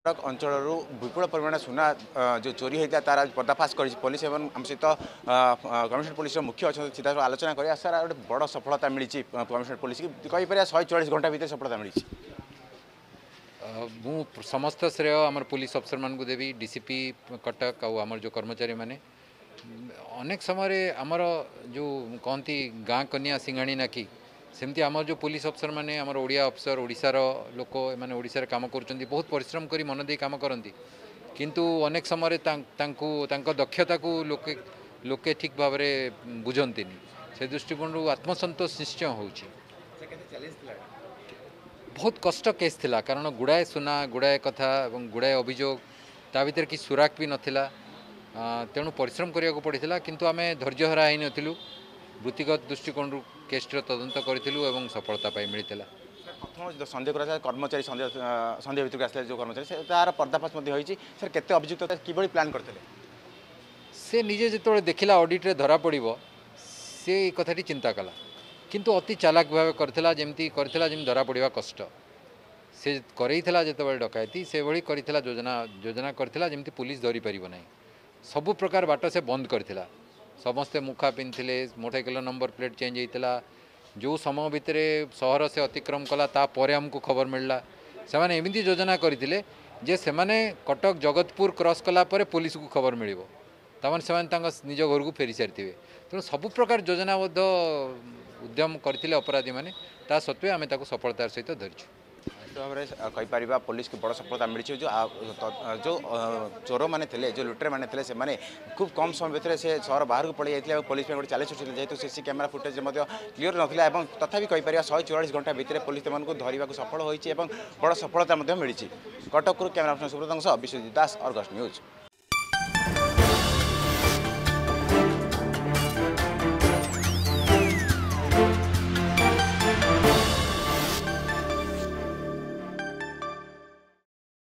अंचल विपुल परिमाण सुना जो चोरी होता तार पर्दाफाश कर पुलिस एवं आम सहित कमिशनर पुलिस मुख्य अच्छा सीधा आलोचना कर सारा गोटे बड़ सफलता मिली कमिशनर पुलिस की कहीपर 144 घंटा भितर सफलता मिली। मु समस्त श्रेय आम पुलिस अफसर मान देवी डीसीपी कटक आमर जो कर्मचारी माने अनेक समय आमर जो कहती गाँ कन्या सिंघाणी नाकी सेमती आम जो पुलिस अफसर माने आमर ओडिया अफसर ओडिशार लोक मैंने ओडिशार काम कर बहुत परिश्रम करी मन दे काम करती किंतु अनेक समय दक्षता को लोके लोके ठीक भाव में बुझंती से दृष्टिकोण आत्मसंतोष निश्चय हो बहुत कष्ट केस थिला कारण गुड़ाए सुना गुड़ाए कथा और गुड़ाए अभियोग ता भीतर कि सुराक भी नथिला तेणु परिश्रम करिया को पड़ता किंतु आमे धैर्य हरा ही नथिलु वृत्तिगत दृष्टिकोण केसर तदंत करूँ सफलता पाई मिलता। प्रथम जो सन्देह कर कर्मचारी सन्देह भितर आसले जो कर्मचारी तार पर्दाफाश सर केते अभियुक्त किभली प्लान करते से निजे जो देखला ऑडिट रे धरा पड़ो से कथाटी चिंता कला किंतु अति चालाक भाव करथिला जेमती धरा पड़वा कष्ट से करैथिला जेतेबेले डकायती से भली करथिला योजना करथिला जेमती पुलिस धरी परिबो नाही सबु प्रकार बाट से बंद करथिला समस्ते मुखा पिंधले मोटरसाइकेल नंबर प्लेट चेंज होता जो समय भितर सहर से अतिक्रम कला तापर आमको खबर मिलला से माने एमती योजना करते जे से माने कटक जगतपुर क्रॉस कला परे पुलिस को खबर मिल से निज घर को फेरी सारी तेणु सबु प्रकार योजनाबद्ध उद्यम करते अपराधी मैंने ता सत्वे आम सफलतार सहित धरचु भाव में कहीपर पुलिस की बड़ सफलता मिली जो जो चोर मैंने थे जो लुटेर मैंने थे से खूब कम समय भितर से सहर बाहर को पड़ जाते पुलिस गोटे चैलेंज उठे जेहतु सीसी कैमेरा फुटेज क्लीयर नाला तथापि कहीपर 144 घंटा भितर पुलिस को धरने सफल होती बड़ सफलता मिली। Cuttack camera person Subrat Biswajit Das, Argus news.